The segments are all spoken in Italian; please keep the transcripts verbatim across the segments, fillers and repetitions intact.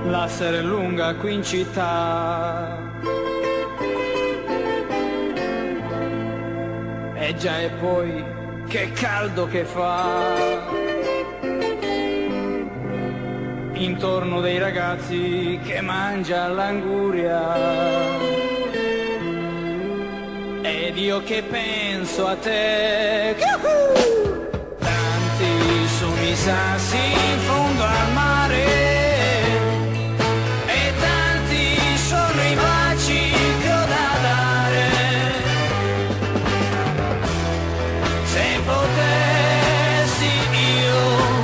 la sera è lunga qui in città. E già e poi che caldo che fa, intorno dei ragazzi che mangia l'anguria. Ed io che penso a te, tanti sono i sassi in fondo al mare e tanti sono i baci che ho da dare. Se potessi io,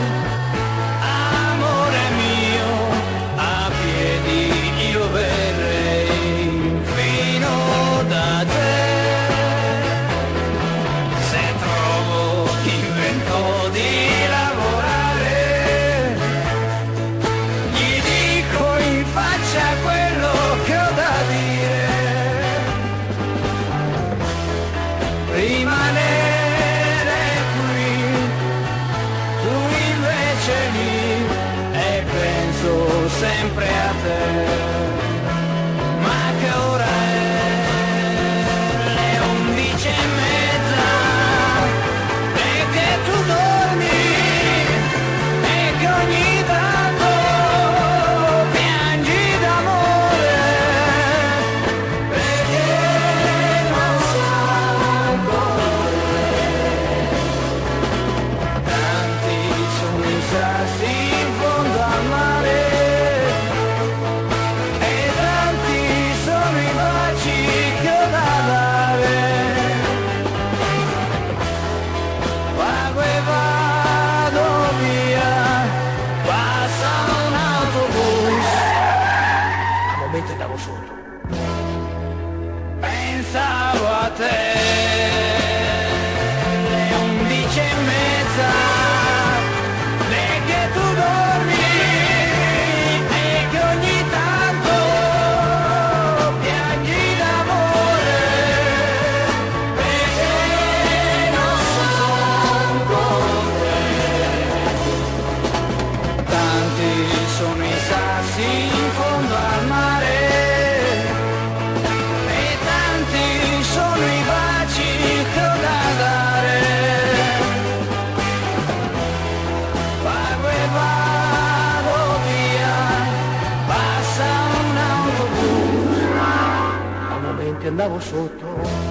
amore mio, a piedi io verrei fino da te. Di lavorare, gli dico in faccia quello che ho da dire, rimanere qui, tu invece lì, e penso sempre a te. Ma che ora è? Le undici e mezza, e che tu dormi, e che ogni tanto piangi d'amore, perché non so correre. Tanti sono i sassi in fondo al mare e tanti sono i baci che ho da dare. Pago e vado via, passa un autobus, a momenti andavo sotto, pensavo a te. Le undici e mezza, le che tu dormi e che ogni tanto piangi d'amore, perché non so correre. Tanti sono i sassi in fondo al mare e tanti sono i baci che ho da dare. Pago e vado via, passa un autobus, a momenti andavo sotto.